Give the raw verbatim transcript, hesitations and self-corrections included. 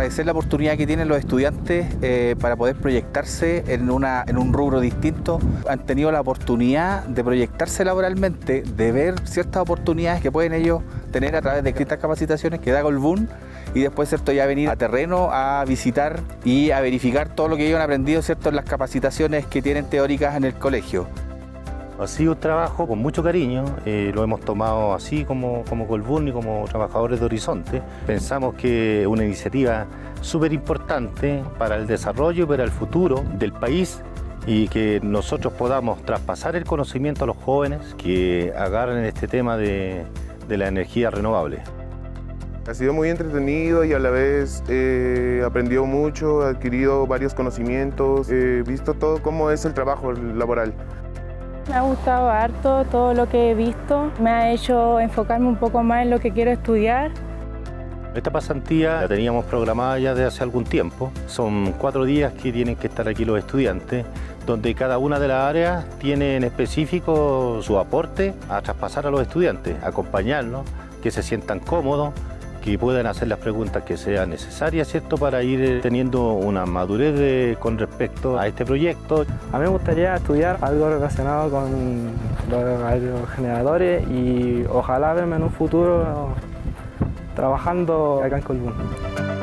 agradecer la oportunidad que tienen los estudiantes eh, para poder proyectarse en, una, en un rubro distinto. Han tenido la oportunidad de proyectarse laboralmente, de ver ciertas oportunidades que pueden ellos tener a través de distintas capacitaciones que da Colbún, y después, ¿cierto?, ya venir a terreno a visitar y a verificar todo lo que ellos han aprendido, ¿cierto?, en las capacitaciones que tienen teóricas en el colegio. Ha sido un trabajo con mucho cariño, eh, lo hemos tomado así como, como Colbún y como trabajadores de Horizonte. Pensamos que es una iniciativa súper importante para el desarrollo y para el futuro del país, y que nosotros podamos traspasar el conocimiento a los jóvenes que agarren este tema de, de la energía renovable. Ha sido muy entretenido y a la vez he eh, aprendido mucho, he adquirido varios conocimientos, he visto todo cómo es el trabajo laboral. Me ha gustado harto todo lo que he visto, me ha hecho enfocarme un poco más en lo que quiero estudiar. Esta pasantía la teníamos programada ya desde hace algún tiempo. Son cuatro días que tienen que estar aquí los estudiantes, donde cada una de las áreas tiene en específico su aporte a traspasar a los estudiantes, acompañarlos, que se sientan cómodos, que puedan hacer las preguntas que sean necesarias, ¿cierto?, para ir teniendo una madurez de, con respecto a este proyecto. A mí me gustaría estudiar algo relacionado con los aerogeneradores y ojalá verme en un futuro trabajando acá en Colbún.